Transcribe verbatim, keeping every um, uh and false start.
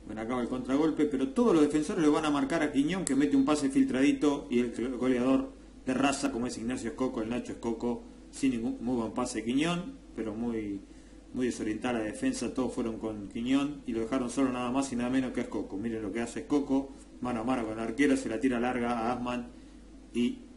Bueno, acaba el contragolpe, pero todos los defensores lo van a marcar a Quiñón, que mete un pase filtradito, y el goleador de raza, como es Ignacio Escoco, el Nacho Escoco, sin ningún muy buen pase Quiñón, pero muy, muy desorientada la defensa, todos fueron con Quiñón, y lo dejaron solo nada más y nada menos que a Escoco. Miren lo que hace Escoco, mano a mano con el arquero, se la tira larga a Asman, y